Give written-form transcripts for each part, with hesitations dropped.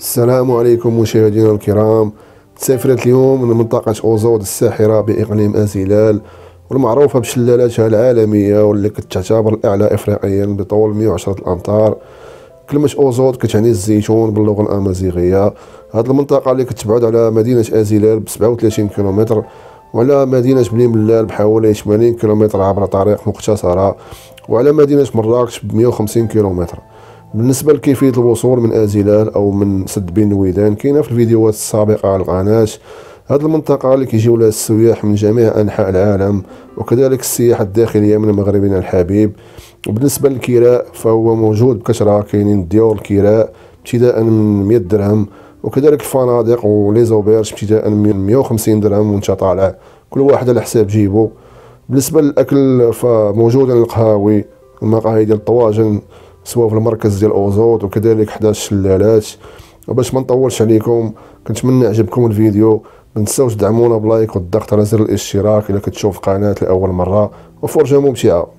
السلام عليكم مشاهدينا الكرام. تسافرت اليوم من منطقة أوزود الساحرة بإقليم أزيلال، والمعروفة بشلالاتها العالمية واللي كتعتبر الأعلى إفريقيا بطول 110 الأمتار. كلمة أوزود كتعني الزيتون باللغة الأمازيغية. هذه المنطقة اللي كتبعد على مدينة أزيلال ب 37 كيلومتر، وعلى مدينة بني ملال بحوالي 80 كيلومتر عبر طريق مختصرة، وعلى مدينة مراكش ب 150 كيلومتر. بالنسبة لكيفية الوصول من أزيلال أو من سد بين الويدان كاينة في الفيديوهات السابقة على القناة. هذه المنطقة اللي كيجيو لها السياح من جميع أنحاء العالم، وكذلك السياحة الداخلية من مغربنا الحبيب. وبالنسبة للكراء فهو موجود بكثرة، كاينين ديور الكراء ابتداء من 100 درهم، وكذلك الفنادق وليزوبيرج ابتداء من 150 درهم وانت طالع، كل واحد على حساب جيبو. بالنسبة للأكل فموجودة القهاوي، المقاهي ديال الطواجن سواء في المركز ديال أوزود وكذلك 11 شلالات. وباش ما نطولش عليكم كنتمنى يعجبكم الفيديو، ما تنساوش تدعمونا بلايك والضغط على زر الاشتراك الا كتشوف القناة لأول مرة، وفرجة ممتعة.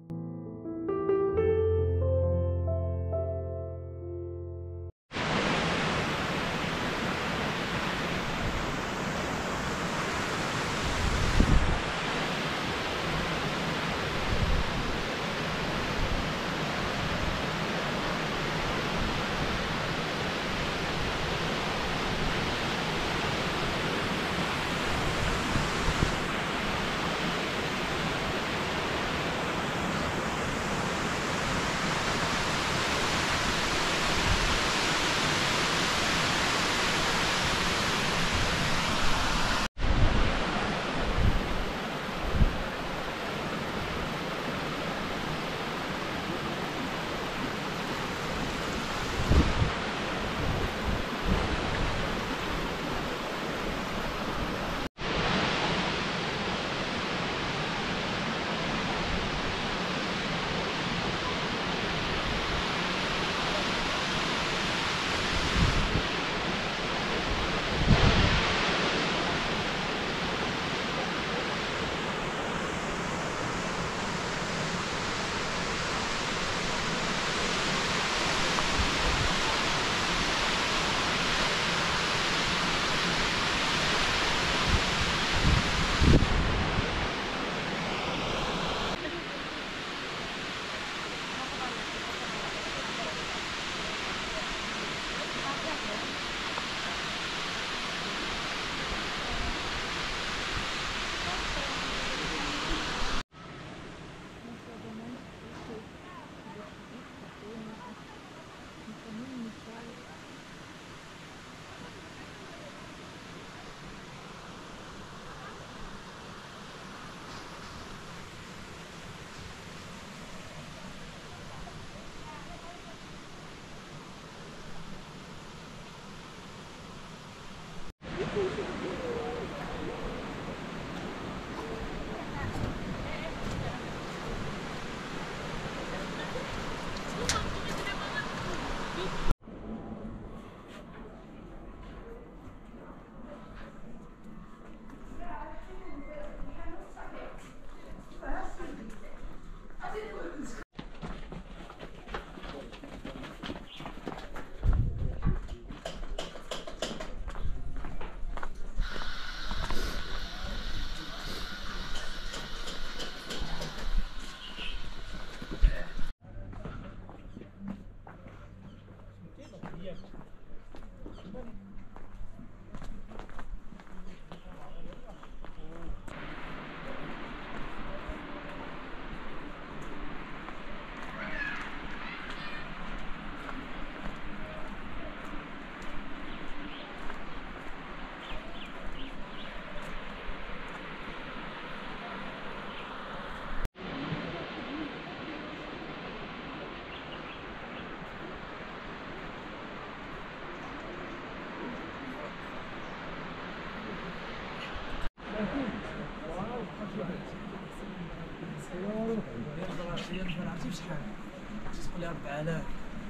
عرفتي بشحال؟ تقول لي 4000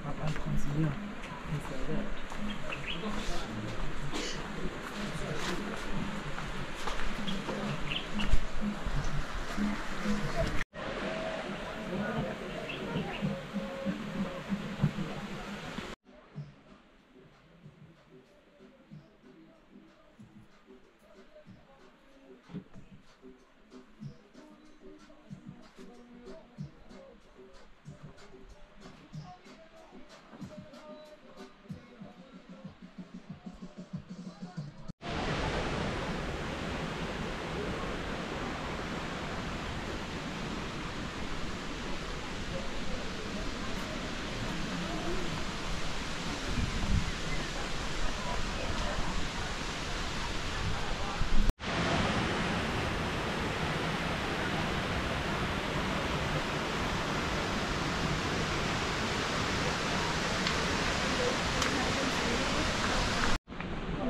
4500 5000.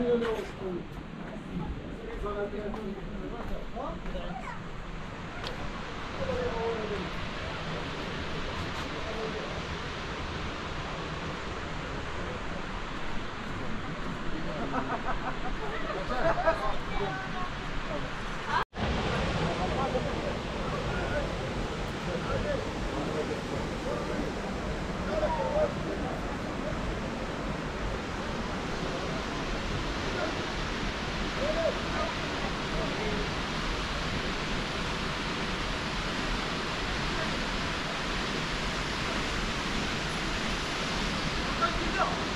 아,